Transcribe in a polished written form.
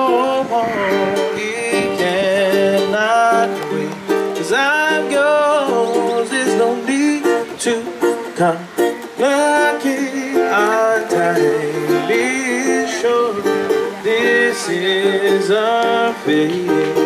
It cannot wait. 'Cause I'm yours, there's no need to complicate our time. Be sure this is our fate.